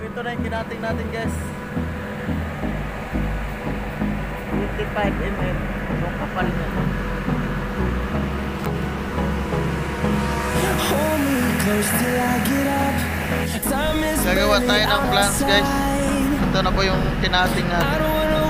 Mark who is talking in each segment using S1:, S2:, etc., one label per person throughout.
S1: ito na yung kinating natin guys. 25 mm yung kapal niya. Gagawa tayo ng plans guys. Ito na po yung kinating natin.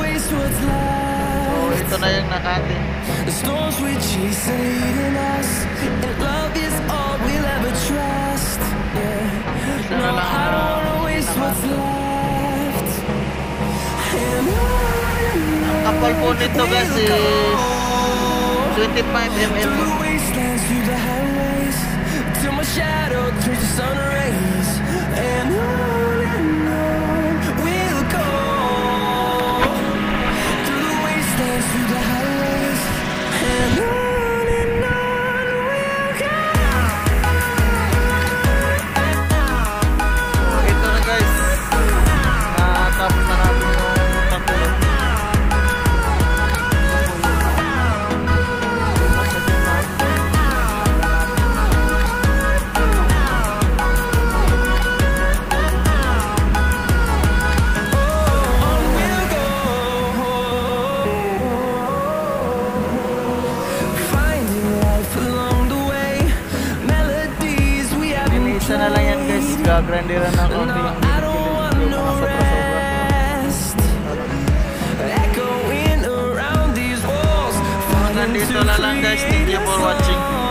S1: So ito na yung nakating.
S2: The storms we chase are leading us, and love is all we'll ever trust. Yeah. No, I don't wanna waste what's left. And
S1: ang kapal po nito guys is 25 mm.
S2: through the wastelands, through the highways, till my shadow turns to sun rays. And on we'll go, through the wastelands, through the highways, and on we'll go.
S1: So ito na guys, natapos na natin yung tatlo. Isa na lang yan guys, gagrandiran ng konti yung kilid-kilid, yung mga sobra-sobra. Hanggang dito na lang guys, thank you for watching.